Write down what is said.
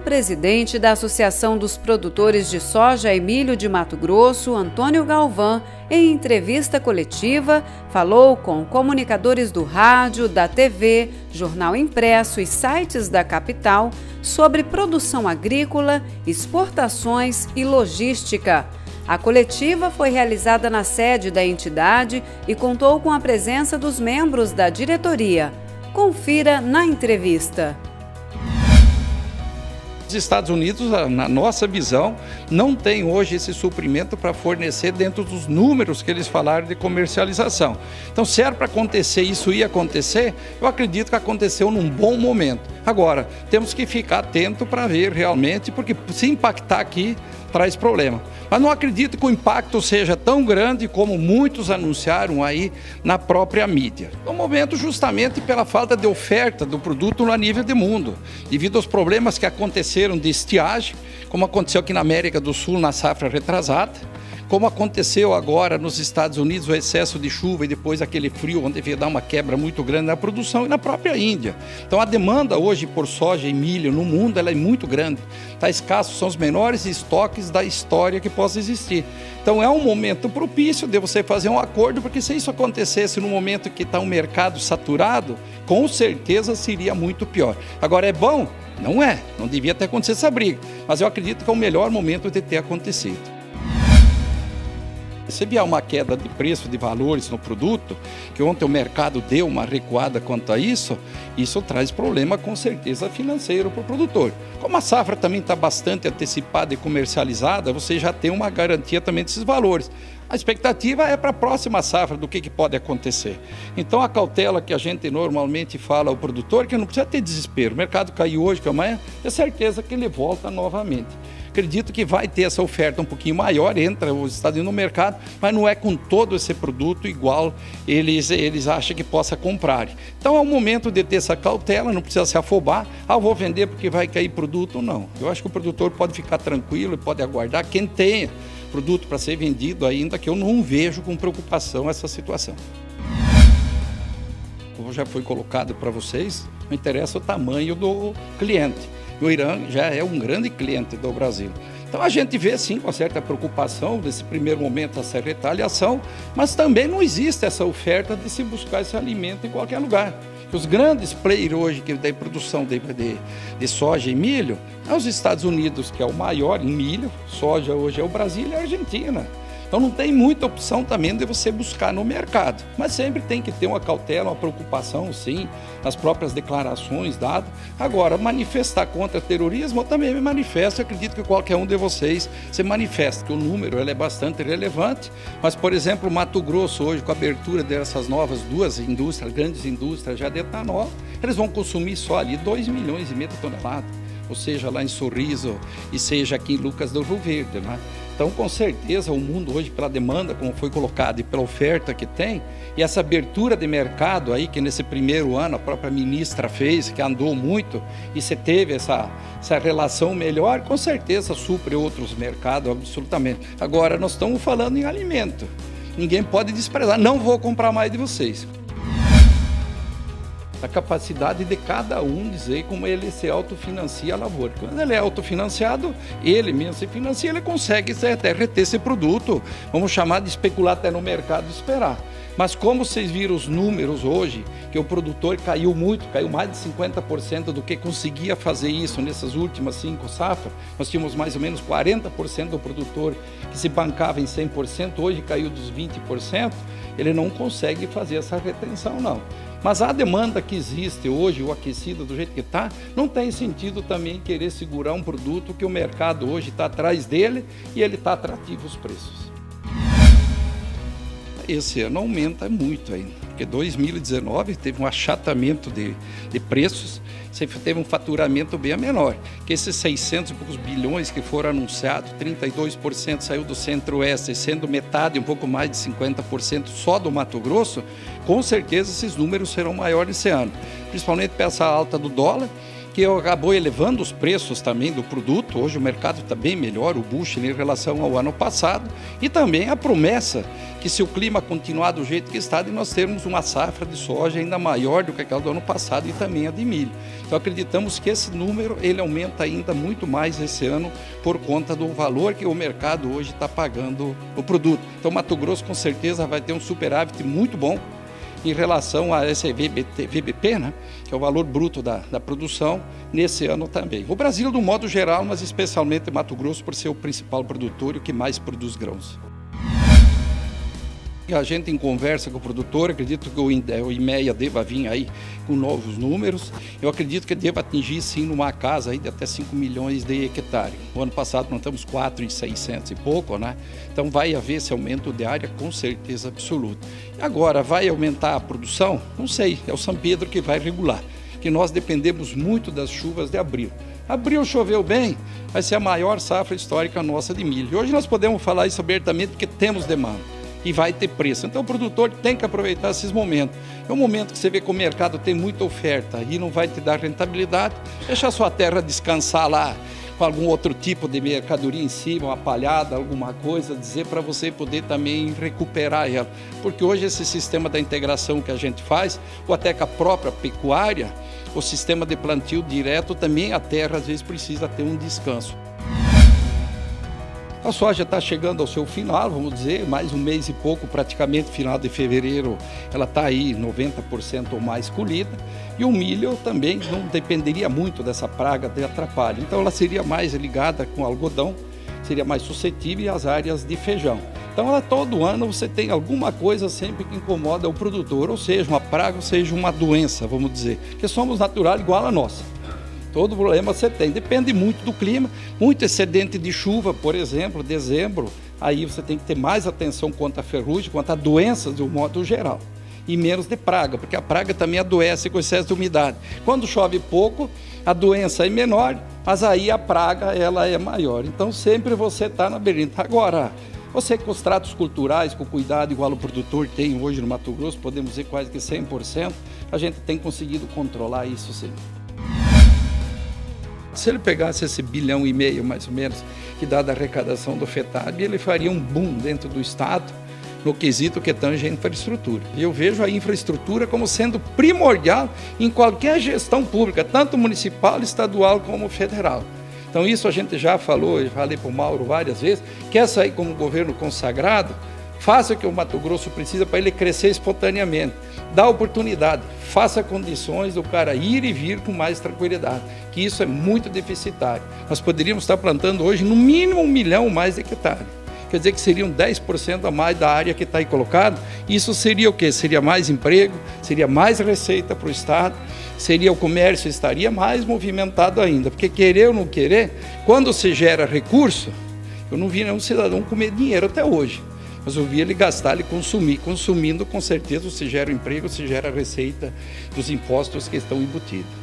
presidente da Associação dos Produtores de Soja e Milho de Mato Grosso, Antônio Galvão, em entrevista coletiva, falou com comunicadores do rádio, da TV, jornal impresso e sites da capital sobre produção agrícola, exportações e logística. A coletiva foi realizada na sede da entidade e contou com a presença dos membros da diretoria. Confira na entrevista. Os Estados Unidos, na nossa visão, não tem hoje esse suprimento para fornecer dentro dos números que eles falaram de comercialização. Então, se era para acontecer, isso ia acontecer, eu acredito que aconteceu num bom momento. Agora, temos que ficar atento para ver realmente, porque se impactar aqui, traz problema. Mas não acredito que o impacto seja tão grande como muitos anunciaram aí na própria mídia. No momento, justamente pela falta de oferta do produto a nível de mundo, devido aos problemas que aconteceram de estiagem, como aconteceu aqui na América do Sul na safra retrasada, como aconteceu agora nos Estados Unidos, o excesso de chuva e depois aquele frio, onde veio dar uma quebra muito grande na produção, e na própria Índia. Então a demanda hoje por soja e milho no mundo ela é muito grande. Está escasso, são os menores estoques da história que possa existir. Então é um momento propício de você fazer um acordo, porque se isso acontecesse no momento que está um mercado saturado, com certeza seria muito pior. Agora é bom? Não é, não devia ter acontecido essa briga, mas eu acredito que é o melhor momento de ter acontecido. Se vier uma queda de preço, de valores no produto, que ontem o mercado deu uma recuada quanto a isso, isso traz problema com certeza financeiro para o produtor. Como a safra também está bastante antecipada e comercializada, você já tem uma garantia também desses valores. A expectativa é para a próxima safra do que pode acontecer. Então a cautela que a gente normalmente fala ao produtor, que não precisa ter desespero. O mercado caiu hoje, que amanhã, é certeza que ele volta novamente. Acredito que vai ter essa oferta um pouquinho maior, entra os Estados Unidos no mercado, mas não é com todo esse produto igual eles acham que possa comprar. Então é um momento de ter essa cautela, não precisa se afobar, vou vender porque vai cair produto, não. Eu acho que o produtor pode ficar tranquilo e pode aguardar quem tenha produto para ser vendido ainda, que eu não vejo com preocupação essa situação. Como já foi colocado para vocês, não interessa o tamanho do cliente. O Irã já é um grande cliente do Brasil. Então a gente vê sim com certa preocupação nesse primeiro momento essa retaliação, mas também não existe essa oferta de se buscar esse alimento em qualquer lugar. Os grandes players hoje que da produção de soja e milho é os Estados Unidos, que é o maior em milho, soja hoje é o Brasil e a Argentina. Então não tem muita opção também de você buscar no mercado, mas sempre tem que ter uma cautela, uma preocupação sim, nas próprias declarações dadas. Agora, manifestar contra terrorismo, eu também me manifesto, acredito que qualquer um de vocês se manifesta, que o número ele é bastante relevante, mas por exemplo, Mato Grosso hoje com a abertura dessas novas duas indústrias, grandes indústrias já de etanol, eles vão consumir só ali 2,5 milhões de toneladas, ou seja, lá em Sorriso e seja aqui em Lucas do Rio Verde, né? Então, com certeza, o mundo hoje, pela demanda, como foi colocado, e pela oferta que tem, e essa abertura de mercado aí, que nesse primeiro ano a própria ministra fez, que andou muito, e você teve essa relação melhor, com certeza supre outros mercados, absolutamente. Agora, nós estamos falando em alimento. Ninguém pode desprezar, não vou comprar mais de vocês. A capacidade de cada um dizer como ele se autofinancia a lavoura. Quando ele é autofinanciado, ele mesmo se financia, ele consegue até reter esse produto, vamos chamar de especular até no mercado e esperar. Mas como vocês viram os números hoje, que o produtor caiu muito, caiu mais de 50% do que conseguia fazer isso nessas últimas 5 safras, nós tínhamos mais ou menos 40% do produtor que se bancava em 100%, hoje caiu dos 20%, ele não consegue fazer essa retenção não. Mas a demanda que existe hoje, o aquecido do jeito que está, não tem sentido também querer segurar um produto que o mercado hoje está atrás dele e ele está atrativo os preços. Esse ano aumenta muito ainda, porque 2019 teve um achatamento de preços, sempre teve um faturamento bem menor, que esses 600 e poucos bilhões que foram anunciados, 32% saiu do Centro-Oeste, sendo metade, um pouco mais de 50% só do Mato Grosso, com certeza esses números serão maiores esse ano, principalmente pela essa alta do dólar que acabou elevando os preços também do produto. Hoje o mercado está bem melhor, o bushel em relação ao ano passado, e também a promessa que se o clima continuar do jeito que está, de nós termos uma safra de soja ainda maior do que aquela do ano passado e também a de milho. Então acreditamos que esse número ele aumenta ainda muito mais esse ano por conta do valor que o mercado hoje está pagando o produto. Então Mato Grosso com certeza vai ter um superávit muito bom em relação a esse VBP, né, que é o valor bruto da produção, nesse ano também. O Brasil, do modo geral, mas especialmente Mato Grosso, por ser o principal produtor e o que mais produz grãos. A gente em conversa com o produtor, acredito que o IMEA deva vir aí com novos números. Eu acredito que deva atingir sim numa casa aí de até 5 milhões de hectares. No ano passado nós estamos 4.600 e pouco, né? Então vai haver esse aumento de área com certeza absoluta. Agora, vai aumentar a produção? Não sei, é o São Pedro que vai regular, que nós dependemos muito das chuvas de abril. Abril choveu bem, vai ser a maior safra histórica nossa de milho. Hoje nós podemos falar isso abertamente porque temos demanda e vai ter preço. Então o produtor tem que aproveitar esses momentos. É um momento que você vê que o mercado tem muita oferta e não vai te dar rentabilidade, deixa a sua terra descansar lá com algum outro tipo de mercadoria em cima, uma palhada, alguma coisa, dizer para você poder também recuperar ela. Porque hoje esse sistema da integração que a gente faz, ou até com a própria pecuária, o sistema de plantio direto, também a terra às vezes precisa ter um descanso. A soja está chegando ao seu final, vamos dizer, mais um mês e pouco, praticamente final de fevereiro, ela está aí 90% ou mais colhida. E o milho também não dependeria muito dessa praga de atrapalho. Então ela seria mais ligada com algodão, seria mais suscetível às áreas de feijão. Então ela, todo ano você tem alguma coisa sempre que incomoda o produtor, ou seja, uma praga, ou seja, uma doença, vamos dizer, que somos natural igual a nossa. Todo problema você tem, depende muito do clima, muito excedente de chuva, por exemplo, dezembro, aí você tem que ter mais atenção quanto à ferrugem, quanto a doenças de um modo geral, e menos de praga, porque a praga também adoece com excesso de umidade. Quando chove pouco, a doença é menor, mas aí a praga ela é maior, então sempre você está na berlinda. Agora, você com os tratos culturais, com o cuidado igual o produtor tem hoje no Mato Grosso, podemos dizer quase que 100%, a gente tem conseguido controlar isso sim. Se ele pegasse esse 1,5 bilhão, mais ou menos, que dá da arrecadação do FETAB, ele faria um boom dentro do Estado, no quesito que tange a infraestrutura. E eu vejo a infraestrutura como sendo primordial em qualquer gestão pública, tanto municipal, estadual como federal. Então isso a gente já falou, eu falei para o Mauro várias vezes, quer sair como governo consagrado, faça o que o Mato Grosso precisa para ele crescer espontaneamente. Dá oportunidade, faça condições do cara ir e vir com mais tranquilidade, que isso é muito deficitário. Nós poderíamos estar plantando hoje no mínimo 1 milhão mais de hectares. Quer dizer que seriam 10% a mais da área que está aí colocado. Isso seria o quê? Seria mais emprego, seria mais receita para o Estado, seria o comércio, estaria mais movimentado ainda. Porque querer ou não querer, quando se gera recurso, eu não vi nenhum cidadão comer dinheiro até hoje. Mas eu vi ele gastar, ele consumir. Consumindo, com certeza, se gera emprego, se gera receita dos impostos que estão embutidos.